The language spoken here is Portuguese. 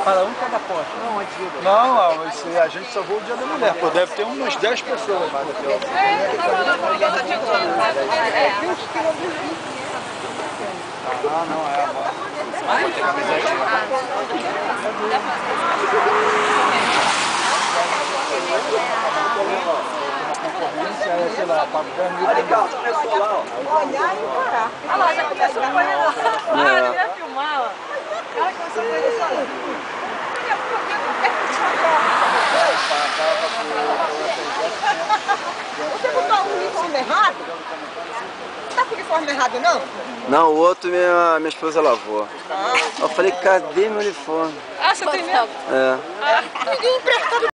Para um cada poste. Não, antes do... Não, a gente só voa o dia da mulher. Pô, deve ter umas 10 pessoas mais aqui. É 20 quilômetros. Ah, não, é a moto. Concorrência é, sei lá, pago 10 mil. Olha olhar e parar. Olha lá, já começou a correr lá. Ah, ele vai filmar, ó. Ela começou a correr sozinha. Você botou o uniforme errado? Não tá com o uniforme errado, não? Não, o outro minha esposa lavou. Eu falei, cadê meu uniforme? Ah, você tem medo? É. Ninguém emprestado.